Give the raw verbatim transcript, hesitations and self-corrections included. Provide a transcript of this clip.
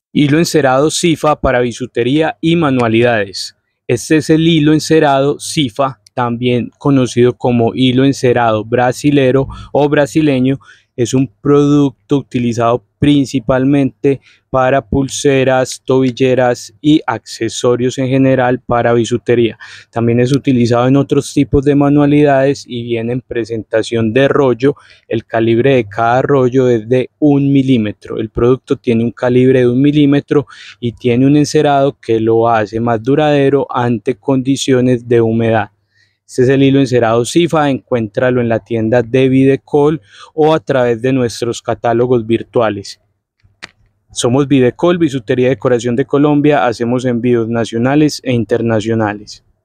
Hilo encerado Sifa para bisutería y manualidades. Este es el hilo encerado Sifa, también conocido como hilo encerado brasilero o brasileño. Es un producto utilizado principalmente para pulseras, tobilleras y accesorios en general para bisutería. También es utilizado en otros tipos de manualidades y viene en presentación de rollo. El calibre de cada rollo es de un milímetro. El producto tiene un calibre de un milímetro y tiene un encerado que lo hace más duradero ante condiciones de humedad. Este es el hilo encerado Sifa, encuéntralo en la tienda de Videcol o a través de nuestros catálogos virtuales. Somos Videcol, Bisutería y Decoración de Colombia, hacemos envíos nacionales e internacionales.